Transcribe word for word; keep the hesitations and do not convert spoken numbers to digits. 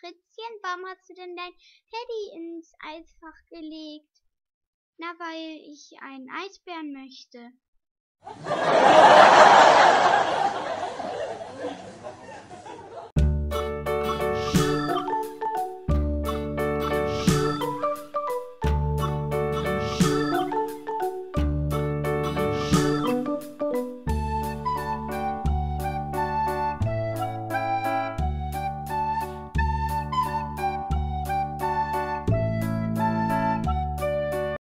Fritzchen, warum hast du denn dein Teddy ins Eisfach gelegt? Na, weil ich einen Eisbären möchte.